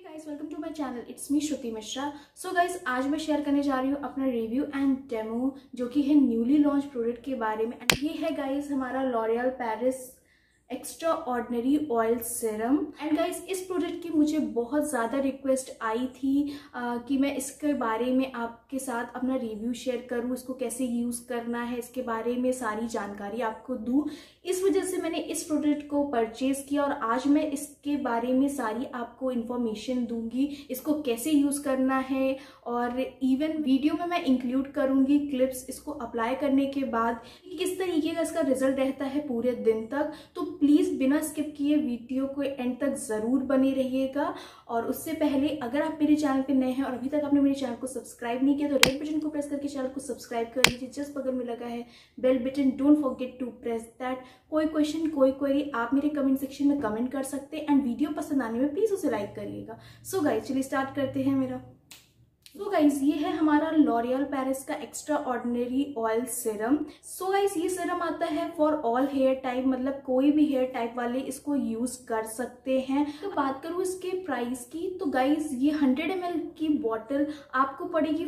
Guys, welcome to my channel. It's me Shruti Mishra. So guys, आज मैं share करने जा रही हूँ अपना रिव्यू एंड डेमो जो कि है न्यूली लॉन्च प्रोडक्ट के बारे में। एंड ये है गाइस हमारा L'Oreal Paris extraordinary oil serum. And guys, इस प्रोडक्ट की मुझे बहुत ज़्यादा रिक्वेस्ट आई थी कि मैं इसके बारे में आपके साथ अपना रिव्यू शेयर करूँ, इसको कैसे यूज़ करना है, इसके बारे में सारी जानकारी आपको दूँ। इस वजह से मैंने इस प्रोडक्ट को परचेज़ किया और आज मैं इसके बारे में सारी आपको इन्फॉर्मेशन दूंगी, इसको कैसे यूज़ करना है। और इवन वीडियो में मैं इंक्लूड करूंगी क्लिप्स इसको अप्लाई करने के बाद किस तरीके का इसका रिजल्ट रहता है पूरे दिन तक। तो प्लीज़ बिना स्किप किए वीडियो को एंड तक ज़रूर बने रहिएगा। और उससे पहले अगर आप मेरे चैनल पे नए हैं और अभी तक आपने मेरे चैनल को सब्सक्राइब नहीं किया तो रेड बटन को प्रेस करके चैनल को सब्सक्राइब कर लीजिए। जस्ट बगल में लगा है bell button, don't forget to press that. कोई क्वेश्चन, कोई क्वेरी आप मेरे कमेंट सेक्शन में कमेंट कर सकते हैं। एंड वीडियो पसंद आने में प्लीज़ उसे लाइक करिएगा। सो गाइस, चलिए स्टार्ट करते हैं मेरा। सो गाइस, ये है हमारा लॉरियल पेरिस का extraordinary oil serum. So guys, ये सीरम आता है फॉर ऑल हेयर टाइप, मतलब कोई भी हेयर टाइप वाले इसको यूज कर सकते हैं। तो बात करूँ इसके प्राइस की तो गाइस, ये 100 ml की बॉटल आपको पड़ेगी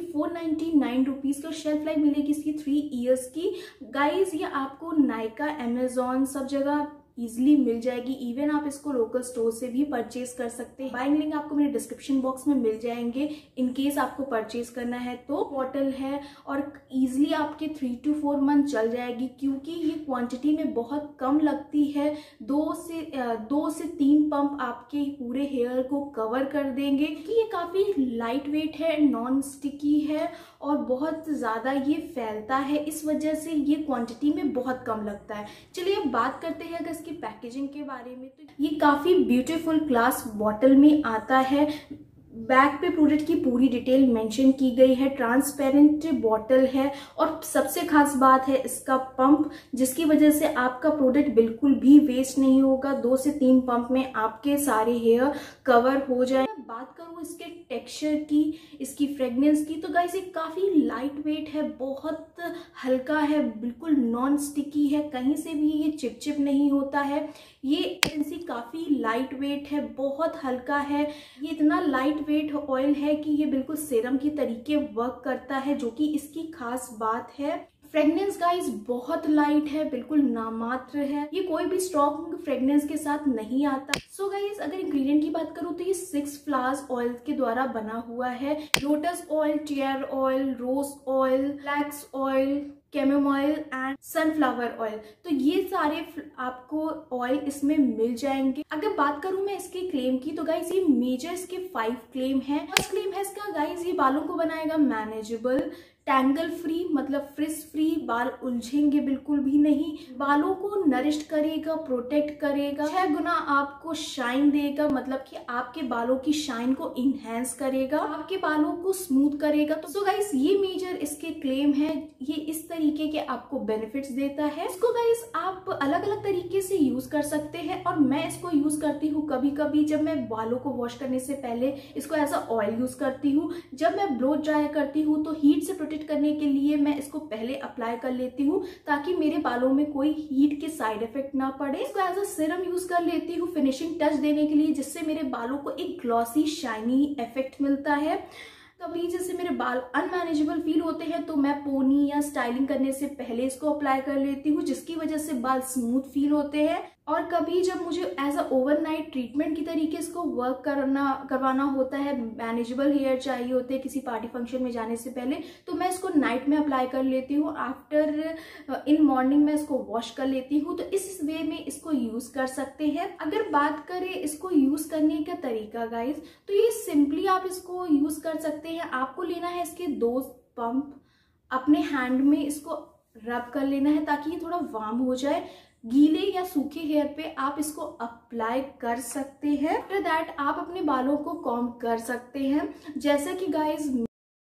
499 रुपीज़ की और शेल्फ लाइफ मिलेगी इसकी 3 ईयर्स की। गाइस, ये आपको नायका, अमेजोन सब जगह इजिली मिल जाएगी। इवन आप इसको लोकल स्टोर से भी परचेज कर सकते हैं। बाइंग लिंक आपको मेरे डिस्क्रिप्शन बॉक्स में मिल जाएंगे इन केस आपको परचेज करना है। तो बॉटल है और इजिली आपके 3 to 4 मंथ चल जाएगी क्योंकि ये क्वांटिटी में बहुत कम लगती है। 2 से 3 पंप आपके पूरे हेयर को कवर कर देंगे कि ये काफ़ी लाइट वेट है, नॉन स्टिकी है और बहुत ज़्यादा ये फैलता है। इस वजह से ये क्वांटिटी में बहुत कम लगता है। चलिए अब बात करते हैं अगर इसकी पैकेजिंग के बारे में। तो ये काफ़ी ब्यूटीफुल ग्लास बॉटल में आता है। बैक पे प्रोडक्ट की पूरी डिटेल मेंशन की गई है। ट्रांसपेरेंट बॉटल है और सबसे खास बात है इसका पंप, जिसकी वजह से आपका प्रोडक्ट बिल्कुल भी वेस्ट नहीं होगा। 2 से 3 पंप में आपके सारे हेयर कवर हो जाए। बात करूँ इसके टेक्सचर की, इसकी फ्रेग्रेंस की, तो गाइस ये काफ़ी लाइट वेट है, बहुत हल्का है, बिल्कुल नॉन स्टिकी है, कहीं से भी ये चिपचिप नहीं होता है। ये एजेंसी काफ़ी लाइट वेट है, बहुत हल्का है। ये इतना लाइट वेट ऑयल है कि ये बिल्कुल सीरम की तरीके वर्क करता है, जो कि इसकी खास बात है। फ्रेग्रेंस गाइस बहुत लाइट है, बिल्कुल नामात्र है। ये कोई भी स्ट्रॉन्ग फ्रेग्रेंस के साथ नहीं आता। सो गाइस, अगर इंग्रेडिएंट की बात करूँ तो ये 6 फ्लावर्स ऑयल के द्वारा बना हुआ है। Lotus oil, tear oil, rose oil, flax oil, chamomile and sunflower oil, तो ये सारे आपको ऑयल इसमें मिल जाएंगे। अगर बात करूं मैं इसके क्लेम की तो गाइस ये मेजर इसके 5 क्लेम है। फर्स्ट क्लेम है इसका गाइस, ये बालों को बनाएगा मैनेजेबल, टैंगल फ्री, मतलब फ्रिज फ्री, बाल उलझेंगे बिल्कुल भी नहीं, बालों को नरिश करेगा, प्रोटेक्ट करेगा, 6 गुना आपको शाइन देगा, मतलब कि आपके बालों की शाइन को इनहेंस करेगा, आपके बालों को स्मूथ करेगा। तो सो गाइस, ये मेजर इसके क्लेम है। ये इस तरीके के आपको बेनिफिट्स देता है। इसको गाइस आप अलग अलग तरीके से यूज कर सकते हैं और मैं इसको यूज करती हूँ कभी कभी जब मैं बालों को वॉश करने से पहले इसको एज अ ऑयल यूज करती हूँ। जब मैं ब्लो ड्राई करती हूँ तो हीट से प्रोटेक्ट करने के लिए मैं इसको पहले अप्लाई कर लेती हूँ ताकि मेरे बालों में कोई हीट के साइड इफेक्ट ना पड़े। इसको एज अ सीरम यूज कर लेती हूँ फिनिशिंग टच देने के लिए, जिससे मेरे बालों को एक ग्लॉसी शाइनी इफेक्ट मिलता है। कभी जैसे मेरे बाल अनमैनेजेबल फील होते हैं तो मैं पोनी या स्टाइलिंग करने से पहले इसको अप्लाई कर लेती हूँ, जिसकी वजह से बाल स्मूथ फील होते हैं। और कभी जब मुझे एज अ ओवरनाइट ट्रीटमेंट की तरीके इसको वर्क करवाना होता है, मैनेजेबल हेयर चाहिए होते हैं किसी पार्टी फंक्शन में जाने से पहले, तो मैं इसको नाइट में अप्लाई कर लेती हूँ। आफ्टर इन मॉर्निंग मैं इसको वॉश कर लेती हूँ। तो इस वे में इसको यूज कर सकते हैं। अगर बात करें इसको यूज करने का तरीका गाइस, तो ये सिंपली आप इसको यूज कर सकते हैं। आपको लेना है इसके 2 पंप, अपने हैंड में इसको रब कर लेना है ताकि ये थोड़ा वार्म हो जाए। गीले या सूखे हेयर पे आप इसको अप्लाई कर सकते हैं। आफ्टर दैट आप अपने बालों को कॉम्ब कर सकते हैं। जैसा कि गाइस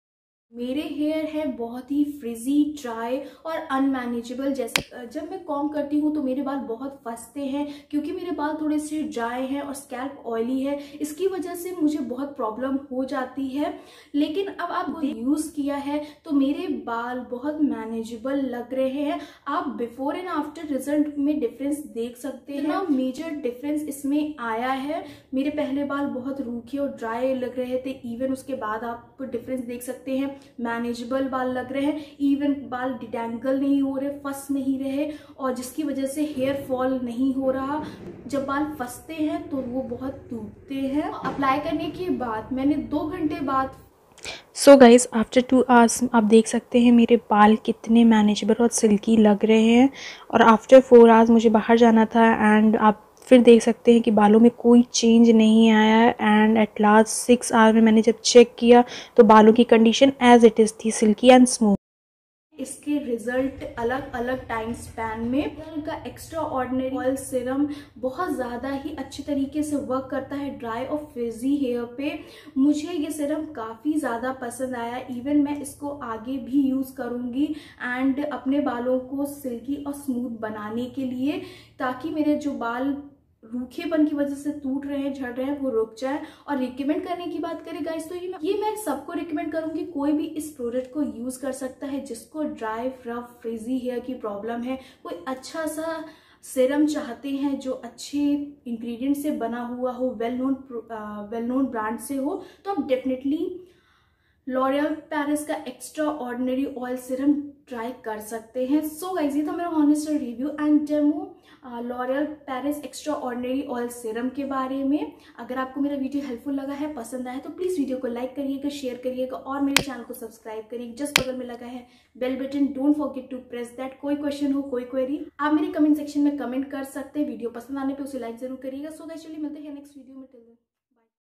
मेरे हेयर है बहुत ही फ्रिजी, ड्राई और अनमैनेजेबल। जैसे जब मैं कॉम्ब करती हूँ तो मेरे बाल बहुत फंसते हैं, क्योंकि मेरे बाल थोड़े से ड्राई हैं और स्कैल्प ऑयली है। इसकी वजह से मुझे बहुत प्रॉब्लम हो जाती है। लेकिन अब आप यूज़ किया है तो मेरे बाल बहुत मैनेजेबल लग रहे हैं। आप बिफोर एंड आफ्टर रिजल्ट में डिफरेंस देख सकते हैं। मेजर डिफरेंस इसमें आया है। मेरे पहले बाल बहुत रूखे और ड्राई लग रहे थे, इवन उसके बाद आप डिफरेंस देख सकते हैं, मैनेजेबल बाल लग रहे हैं। इवन बाल डिटेंगल नहीं हो रहे, फंस नहीं रहे, और जिसकी वजह से हेयर फॉल नहीं हो रहा। जब बाल फंसते हैं तो वो बहुत टूटते हैं। अप्लाई करने के बाद मैंने 2 घंटे बाद सो गाइज़ आफ्टर 2 आवर्स आप देख सकते हैं मेरे बाल कितने मैनेजेबल और सिल्की लग रहे हैं। और आफ्टर 4 आवर्स मुझे बाहर जाना था एंड आप फिर देख सकते हैं कि बालों में कोई चेंज नहीं आया है। एंड एट लास्ट 6 आवर में मैंने जब चेक किया तो बालों की कंडीशन एज इट इज़ थी, सिल्की एंड स्मूथ। इसके रिजल्ट अलग अलग टाइम स्पैन में। का एक्स्ट्रा ऑर्डिनरी ऑयल सीरम बहुत ज़्यादा ही अच्छे तरीके से वर्क करता है ड्राई और फ्रिजी हेयर पे। मुझे ये सीरम काफ़ी ज़्यादा पसंद आया। इवन मैं इसको आगे भी यूज़ करूँगी एंड अपने बालों को सिल्की और स्मूथ बनाने के लिए, ताकि मेरे जो बाल रूखेपन की वजह से टूट रहे हैं, झड़ रहे हैं, वो रुक जाए। और रिकमेंड करने की बात करें गाइस तो ये मैं सबको रिकमेंड करूंगी। कोई भी इस प्रोडक्ट को यूज कर सकता है जिसको ड्राई, रफ, फ्रिजी हेयर की प्रॉब्लम है। कोई अच्छा सा सीरम चाहते हैं जो अच्छे इंग्रेडिएंट से बना हुआ हो, वेल नोन ब्रांड से हो, तो आप डेफिनेटली लॉरियल पेरिस का extraordinary oil serum try कर सकते हैं। सो गाइस ये था मेरा honest review and demo L'Oreal Paris extraordinary oil serum के बारे में। अगर आपको मेरा वीडियो हेल्पफुल लगा है, पसंद आया, तो प्लीज़ वीडियो को लाइक करिएगा, शेयर करिएगा और मेरे चैनल को सब्सक्राइब करिएगा। जस्ट बगल में लगा है bell button, don't forget to press that. कोई क्वेश्चन हो, कोई क्वेरी, आप मेरे कमेंट सेक्शन में कमेंट कर सकते हैं। वीडियो पसंद आने पर उसे लाइक जरूर करिएगा। सो गाइस चलिए मिलते हैं नेक्स्ट वीडियो में।